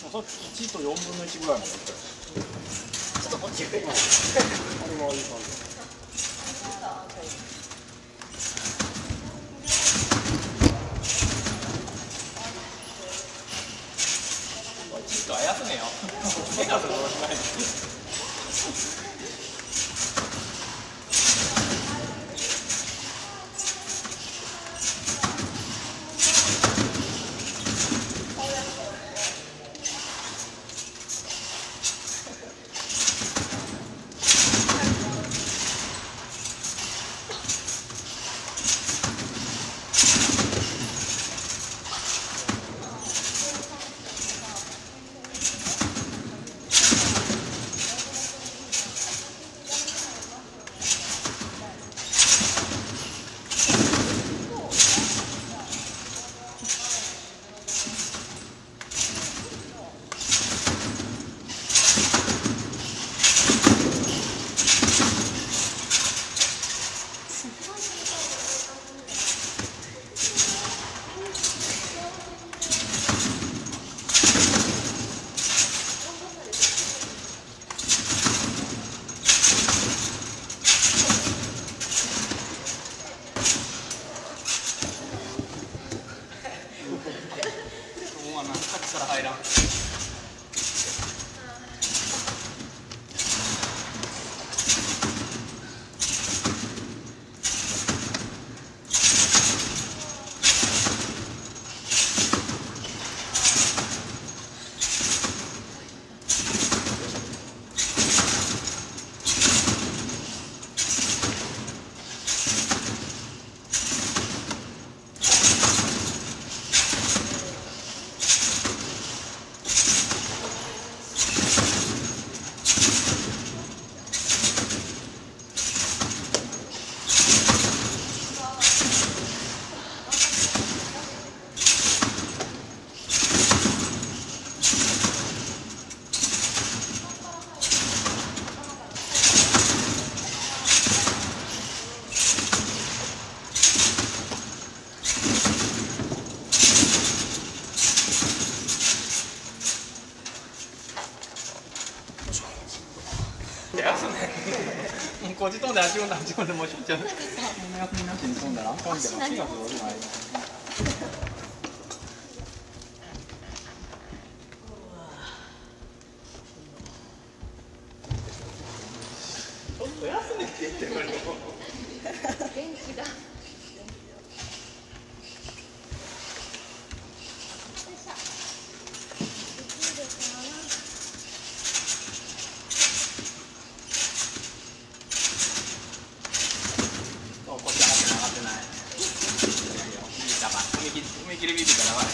そっち1と4分の1ぐらいまでいったらちょっとこっちがいいあれもいい感じ。ちょっとあやすねよ。怪我することしない。さっきから入らん。こっち飛んで足込んで足込んでもうしょっちゃう。この休みなしに飛んだらあかんけど、足がすごいない。ちょっと休めって言ってるのに。元気だ。踏切ビビったらやばい。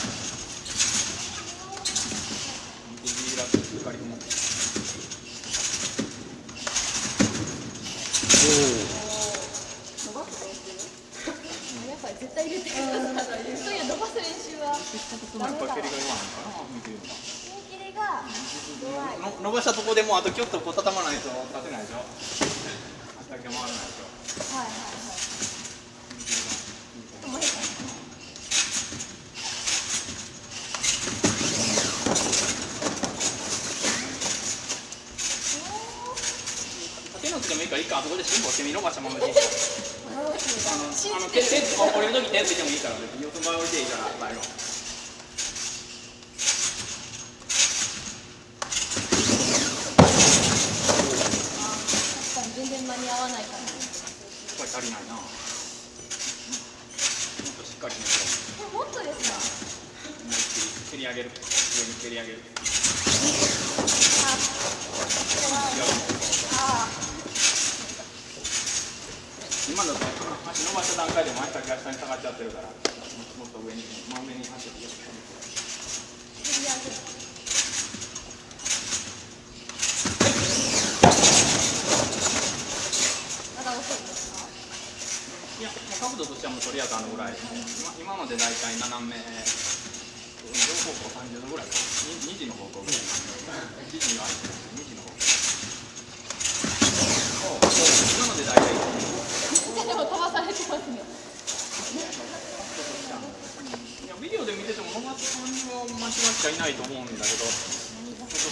やっぱり絶対入れてください。そういう伸ばす練習はダメだわ。踏切が弱い。 伸ばしたとこでもうあとキュッとこう畳まないと立てないでしょ。足だけ回らないでしょ。 はいはいはい。 手のつでもいいから、いいか、あそこで辛抱してみ、伸ばしたままでいい。折れるとき手ついてもいいから、四つ前折りでいいから、最後。 確かに全然間に合わないから。 これ足りないな。もっとしっかりね。 もっとですか。 思いっきり蹴り上げる。上に蹴り上げる。今の足伸ばした段階でも足先が下に下がっちゃってるから、もっと上に真上に足を上げて。 まだ遅いですか？ いや、角度としてはもうとりあえずぐらい。今ので大体斜め両方向30度ぐらいか。2時の方向ぐらい。1時には2時の方向。今ので大体。 でも飛ばされてますね。 いやビデオで見てても伸ばす感じは間違っちゃいないと思うんだけど。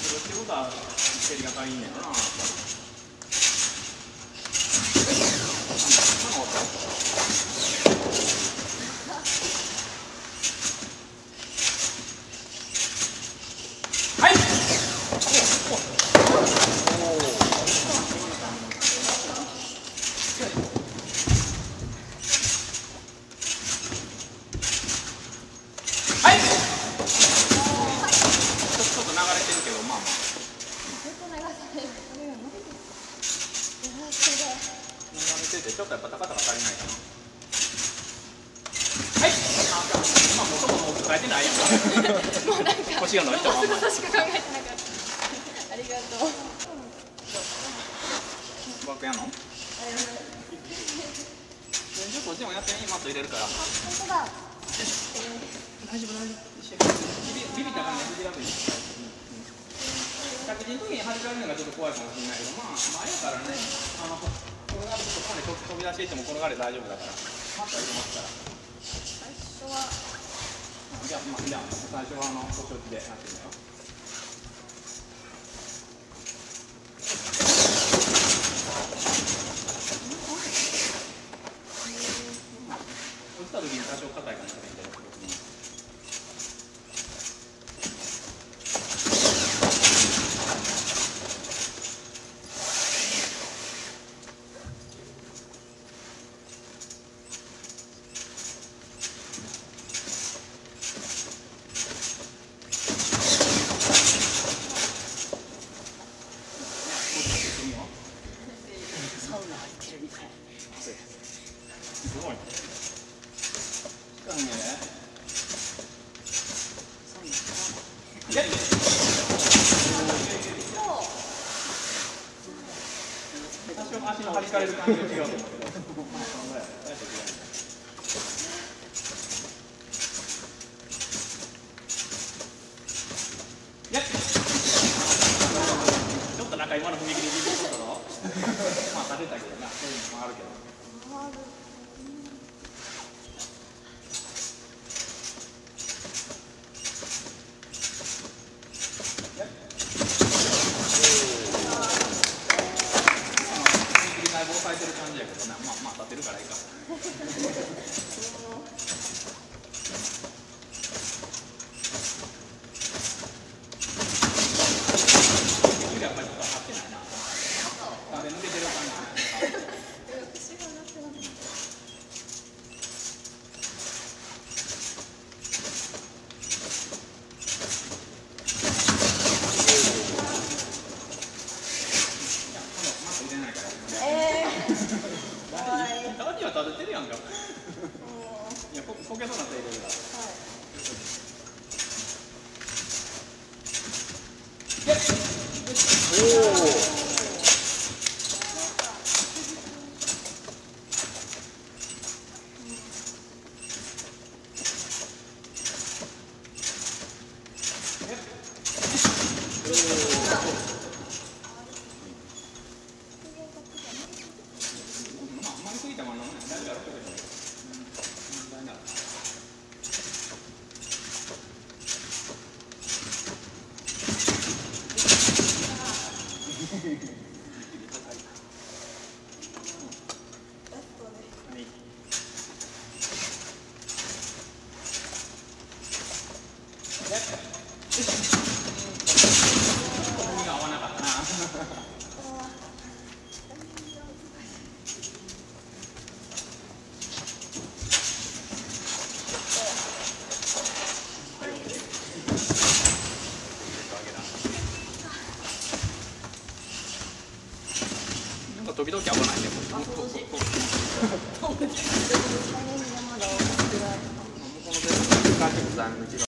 ってことは蹴りが足りんねんな。はい。ちょっとやっぱ高さが足りないかな。はい。今もうそこの変えてないやん。もうなんか腰が伸びたまんま。 しか考えてなかった。ありがとう。 バックやんの？こっちもやってみ、マット入れるから。 本当だ。 大丈夫大丈夫。ビビったらね、ビビらずに。着地の時に弾かれるのがちょっと怖いかもしれないけど、まあ前やからね。これがちょっとかなり飛び出していっても転がれ大丈夫だから、マット入れますから。 最初は。 じゃあ最初はお承知でやってみよう。落ちた時に多少硬いかもしれないけど。すごいね。多少足の張り替える感じが違うと思うけど。ちょっとなんか今の踏み切りビビったぞ。まあ立てたけどな、そういうのもあるけど。だいぶ抑えてる感じやけどな、まあ立てるからいいか。やっぱりちょっと張ってないな。あれ抜けてる感じ。ダディは立ててるやんか。いや、こけそうなっているから。時々危ないね。この